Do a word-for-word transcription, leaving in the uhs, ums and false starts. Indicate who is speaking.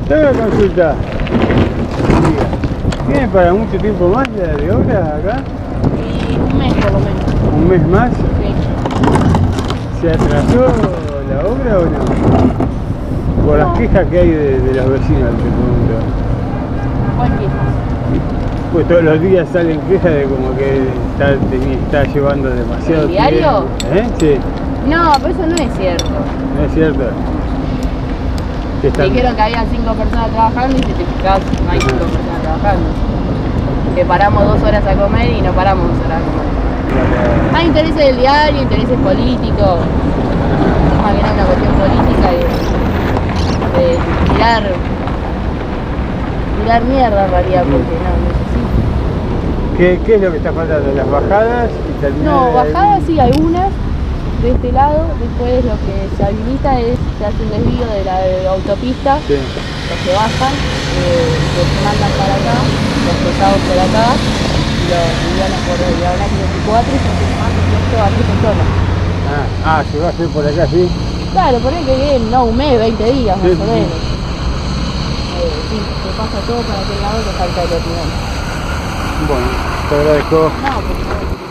Speaker 1: Tengo una consulta. ¿Tiene para mucho tiempo más de, de obra acá?
Speaker 2: Y un mes por lo menos.
Speaker 1: ¿Un mes más?
Speaker 2: Sí.
Speaker 1: ¿Se atrasó la obra o no? Por
Speaker 2: No.
Speaker 1: las quejas que hay de, de los vecinos, te pregunto.
Speaker 2: ¿Cuál queja?
Speaker 1: Pues todos los días salen quejas de como que está, está llevando demasiado
Speaker 2: ¿El diario?
Speaker 1: tiempo. ¿Eh? Sí,
Speaker 2: No, pero eso no es cierto.
Speaker 1: no es cierto. Que
Speaker 2: Me
Speaker 1: están...
Speaker 2: dijeron que había cinco personas trabajando y si te fijas no hay cinco personas trabajando. Que paramos dos horas a comer y no paramos dos horas a comer. Hay intereses del diario, intereses políticos. Más bien una cuestión política de, de tirar, tirar mierda en realidad, porque no, necesito.
Speaker 1: ¿Qué, ¿Qué es lo que está faltando? ¿Las bajadas? Y terminar
Speaker 2: No,
Speaker 1: de-
Speaker 2: bajadas sí, algunas de este lado. Después lo que se habilita es, se hace un desvío de la, de la autopista.
Speaker 1: Sí.
Speaker 2: Los que bajan, eh, los que mandan para acá, los pesados por acá, y los livianos por el diagonal veinticuatro, y se hace más esto a tres personas.
Speaker 1: Ah, ah, se va a hacer por acá, ¿sí?
Speaker 2: Claro, poné que bien, no un mes, veinte días
Speaker 1: Sí,
Speaker 2: más
Speaker 1: sí.
Speaker 2: o menos. Eh, sí, se pasa todo para aquel lado que falta el opinión.
Speaker 1: Bueno, te agradezco.
Speaker 2: No, por favor.